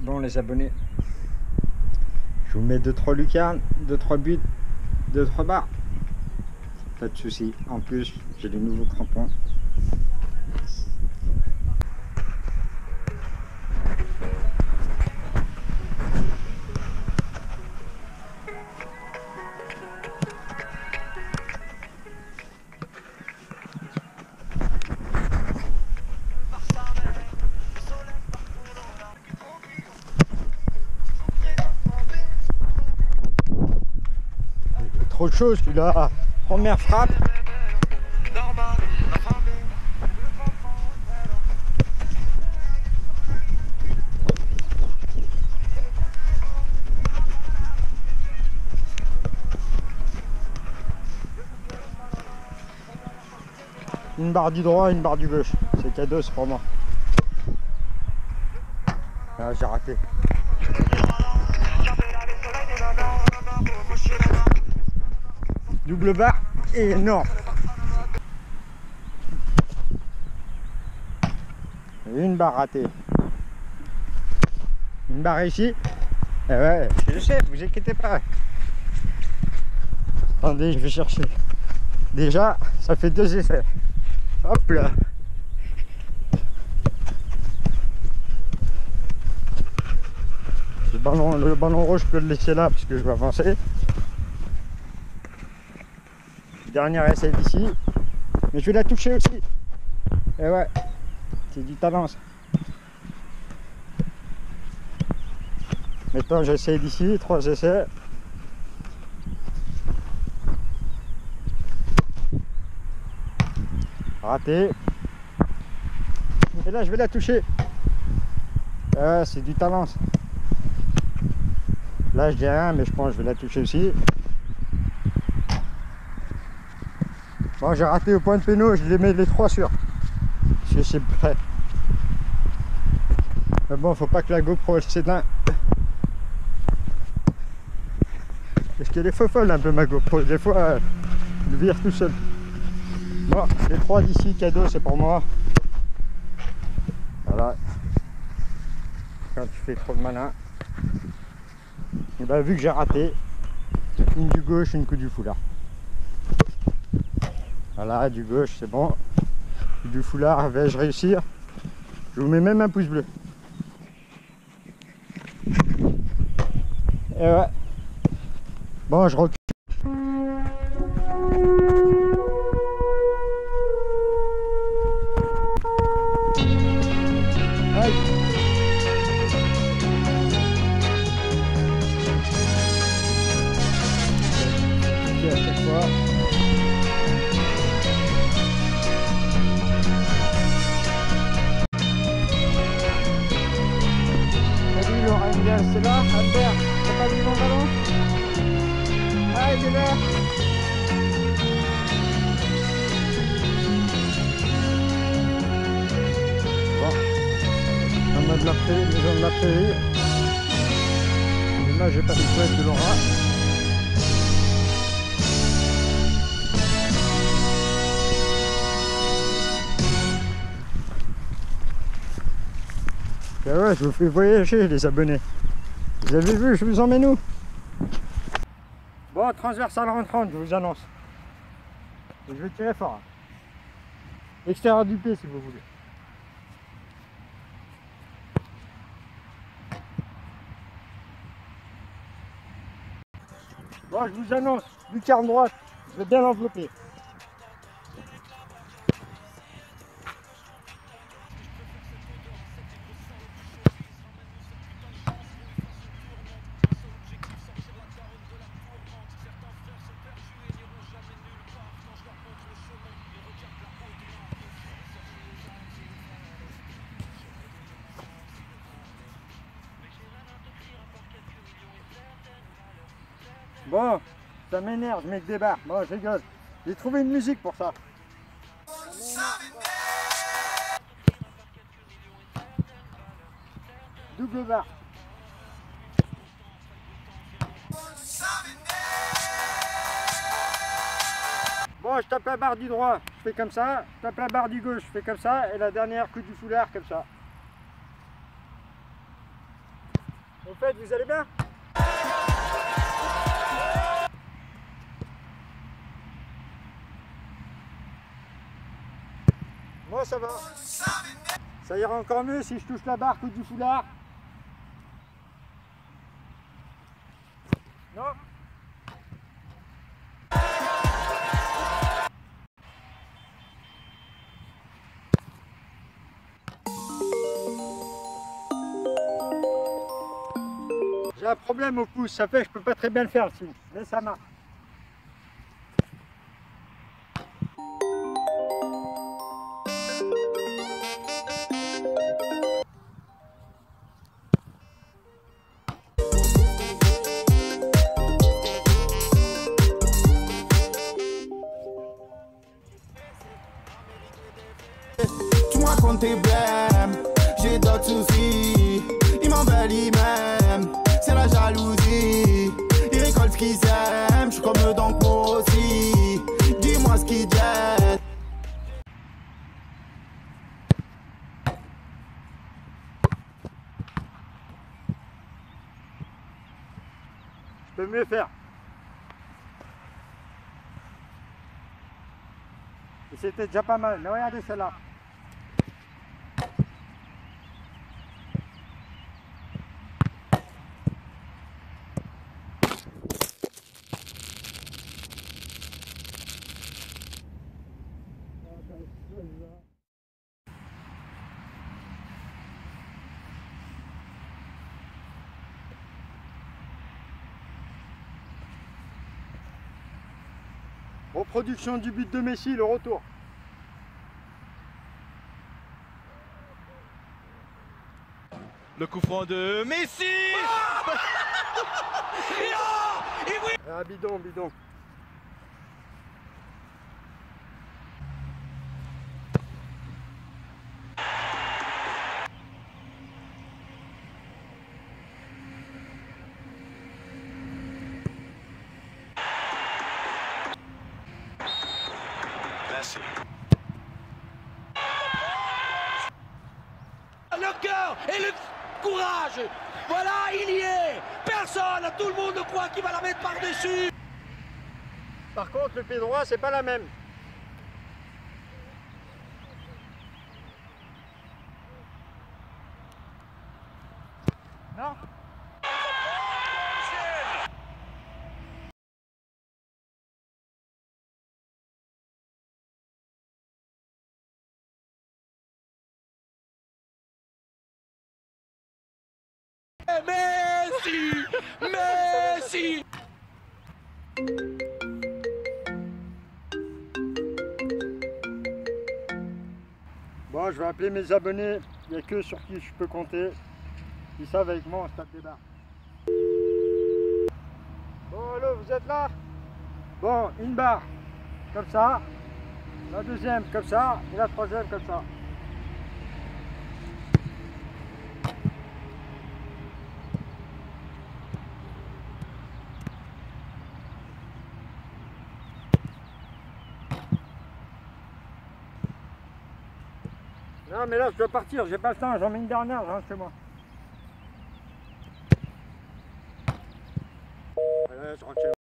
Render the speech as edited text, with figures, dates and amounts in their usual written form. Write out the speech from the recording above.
Bon les abonnés, je vous mets 2-3 lucarnes, 2-3 buts, 2-3 barres. Pas de soucis. En plus, j'ai les nouveaux crampons. Trop de choses, celui-là. Première frappe. Une barre du droit, une barre du gauche. C'est cadeau, c'est pour moi. Ah, j'ai raté. Double barre et non. Une barre ratée. Une barre réussie. Eh ouais, je sais, vous inquiétez pas. Attendez, je vais chercher. Déjà, ça fait 2 essais. Hop là. Le ballon rouge, je peux le laisser là parce que je vais avancer. Dernier essai d'ici. Mais je vais la toucher aussi. Et ouais, c'est du talent ça. Maintenant j'essaie d'ici, 3 essais. Raté. Et là je vais la toucher. Ouais, c'est du talent ça. Là je dis rien, mais je pense que je vais la toucher aussi. Bon, j'ai raté au point de péno, je les mets les 3 sur. Parce que c'est prêt. Mais bon, faut pas que la GoPro elle s'éteint. Parce qu'elle est folle un peu ma GoPro. Des fois, elle vire tout seul. Bon, les 3 d'ici, cadeau, c'est pour moi. Voilà. Quand tu fais trop de malin. Et ben, vu que j'ai raté, une du gauche, une coup du foulard. Voilà, du gauche, c'est bon. Du foulard, vais-je réussir? Je vous mets même un pouce bleu. Et ouais. Bon, je recule. Aïe. À chaque fois. Salut Laurent, c'est là, Albert, t'as pas vu mon ballon? Ah, il est là. Bon, en mode la prairie, maison de la prairie. L'image est pas si chouette de Laura. Ben ouais, je vous fais voyager les abonnés. Vous avez vu, je vous emmène où? Bon, transversale rentrante, je vous annonce. Et je vais tirer fort. Extérieur du pied si vous voulez. Bon, je vous annonce, lucarne droite, je vais bien l'envelopper. Bon, ça m'énerve, je mets que des barres. Bon, je rigole. J'ai trouvé une musique pour ça. Double barre. Bon, je tape la barre du droit, je fais comme ça. Je tape la barre du gauche, je fais comme ça. Et la dernière coup du foulard, comme ça. Au fait, vous allez bien? Moi ça va. Ça ira encore mieux si je touche la barre ou du foulard. Non. J'ai un problème au pouce, ça fait que je peux pas très bien le faire dessus, mais ça marche. Tu me racontes tes blèmes, j'ai d'autres soucis. Ils m'embellent, ils m'aiment, c'est la jalousie. Ils récoltent ce qu'ils aiment, je suis comme eux donc moi aussi. Dis-moi ce qu'ils jettent. Je peux mieux faire. Et c'était déjà pas mal, mais regardez celle-là. Reproduction du but de Messi, le retour. Le coup franc de Messi. Ah, bidon, bidon. Messi. Le cœur et le courage. Voilà, il y est. Personne, tout le monde croit qu'il va la mettre par-dessus. Par contre, le pied droit, c'est pas la même. Non? Messi. Messi. Bon, je vais appeler mes abonnés. Il n'y a que sur qui je peux compter. Ils savent avec moi, on se tape des barres. Bon, allô, vous êtes là? Bon, une barre, comme ça. La deuxième, comme ça. Et la troisième, comme ça. Non, mais là, je dois partir. J'ai pas le temps. J'en mets une dernière, je rentre chez moi. Voilà, je rentre chez moi.